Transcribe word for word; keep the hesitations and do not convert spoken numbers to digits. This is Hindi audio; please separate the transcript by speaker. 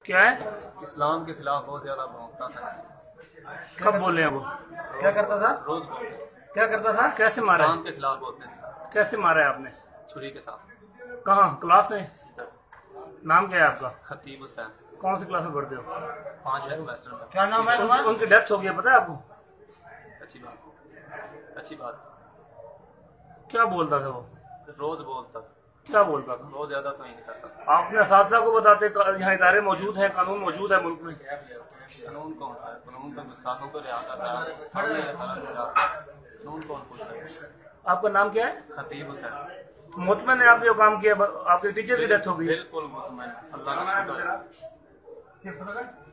Speaker 1: क्या है?
Speaker 2: इस्लाम के खिलाफ बहुत ज्यादा भौंकता था।
Speaker 1: कब बोले हैं वो?
Speaker 2: क्या करता था? रोज बोलते। क्या करता था?
Speaker 1: कैसे मारा?
Speaker 2: इस्लाम के खिलाफ बोलते थे।
Speaker 1: कैसे मारा है आपने?
Speaker 2: छुरी के साथ।
Speaker 1: कहाँ? क्लास में? नाम क्या है आपका?
Speaker 2: खतीब हुसैन।
Speaker 1: कौन सी क्लास में पढ़ते हो?
Speaker 2: पांचवें सेमेस्टर में।
Speaker 1: क्या नाम है तुम्हारा? उनकी डेथ हो गई है, पता है आपको?
Speaker 2: अच्छी बात, अच्छी बात।
Speaker 1: क्या बोलता था वो?
Speaker 2: रोज बोलता था।
Speaker 1: क्या बोलता था?
Speaker 2: बहुत ज्यादा तो ही नहीं करता।
Speaker 1: आपने असातिज़ा को बताते यहाँ इदारे मौजूद हैं, कानून मौजूद है मुल्क में।
Speaker 2: कानून कौन सा है? कानून तो गुस्ताखों को रिहा कर रहा है। सामने ये सारा कुछ कानून कौन पूछता है?
Speaker 1: आपका नाम क्या है?
Speaker 2: खतीब हुसैन।
Speaker 1: मुतमईन है आपने जो काम किया? आपके टीचर की डेथ हो गई।
Speaker 2: बिल्कुल मुतमईन, अल्लाह का शुक्र है।